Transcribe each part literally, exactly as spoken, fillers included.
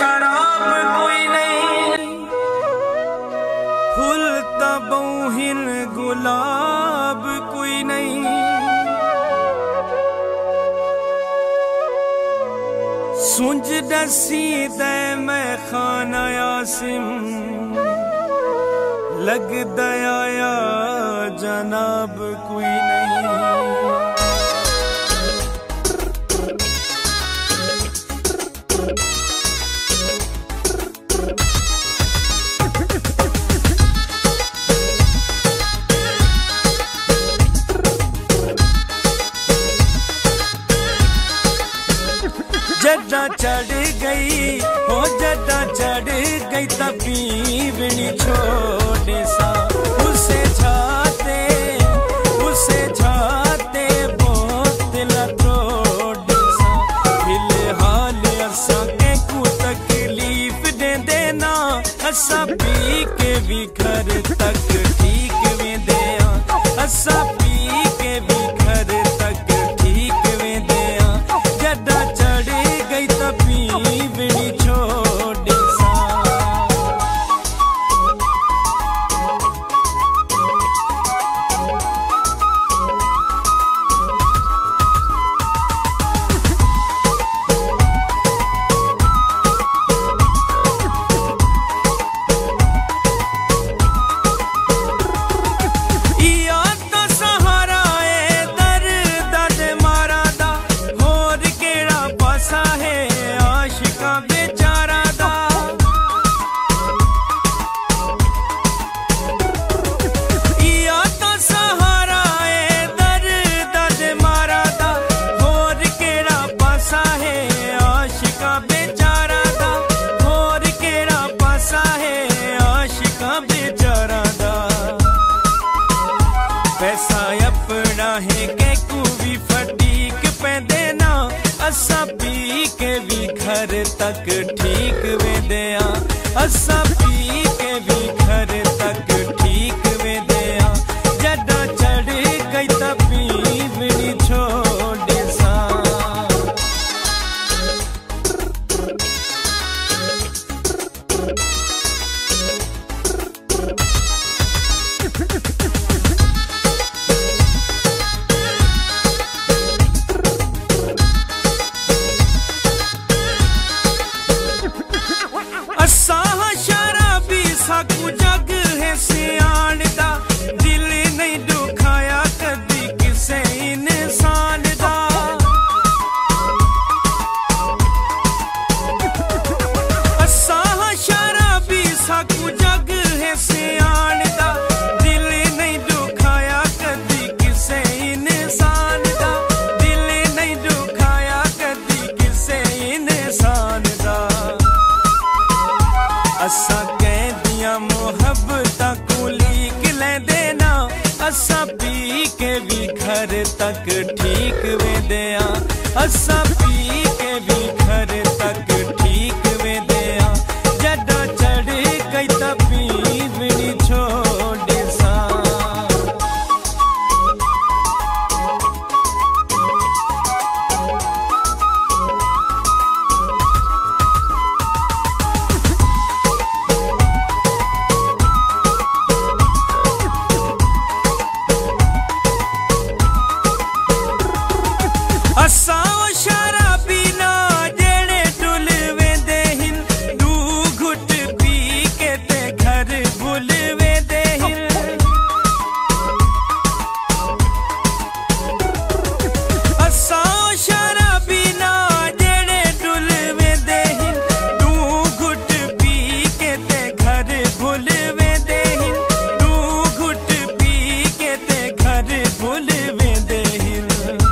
शराब कोई नहीं, फुल तबौहिन गुलाब कोई नहीं। सुंज दसी दे मैं खाना यासिम, लग दया जनाब कोई नहीं। जदा चढ़ गई हो जदा चढ़ गई तभी बिनी छोड़े सा, उसे छाते उसे छाते बहुत लत्रोड़े सा। फिलहाल असा के को तकलीफ दे देना, असा पी के भी घर तक ठीक में दे, असा पी के भी घर तक ठीक में दे। जदा बिनी छोड़े सा, या तो सहारा है दर दर्द मारा दा, होर केड़ा पासा है बेचारा दा। या तो सहारा है दर दर्द मारा दा, होर केड़ा पासा है आशिका बेचारा दा, होर केड़ा पासा है आशिका बेचारा दा। पैसा अपना है के को भी फटीक पे देना, असा पी के भी घर तक ठीक में दिया, असा पी के भी घर तक ठीक में दिया। जदा चढ़ गई तभी बिनी छोड़े सा, असा शराबी साकू जग है सियान दा, दिल नहीं दुखाया कदी किसे इंसान दा। असा शराबी साकू जग है सियान दा, दिल नहीं दुखाया कदी किसे इंसान दा, दिल नहीं दुखाया कदी किसे इंसान दा। असा कहदियां मोहब्बतां को लीक ले देना, असा पी के भी घर तक ठीक में दिया, असा पी के भी घर तक ठीक में दिया। जदा चढ़ गई तभी बिनी छोड़े सा, असा शराबी ना जेड़े डुल वेंदे हिन, दू घुट पी के ते घर भुल वेंदे हिन। असा शराबी ना जेड़े डुल वेंदे हिन, दू घुट पी के ते घर भुल वेंदे हिन, दू घुट पी के ते घर भुल वेंदे हिन।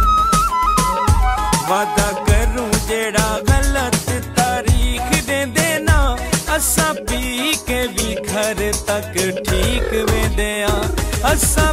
वादा करूं जेड़ा गलत तारीख दे देना, असा पी के भी घर तक ठीक में दिया, असा